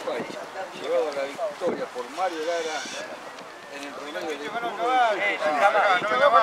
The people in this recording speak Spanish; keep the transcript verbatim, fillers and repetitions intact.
Uruguay, llevado a la victoria por Mario Lara en el promedio de uno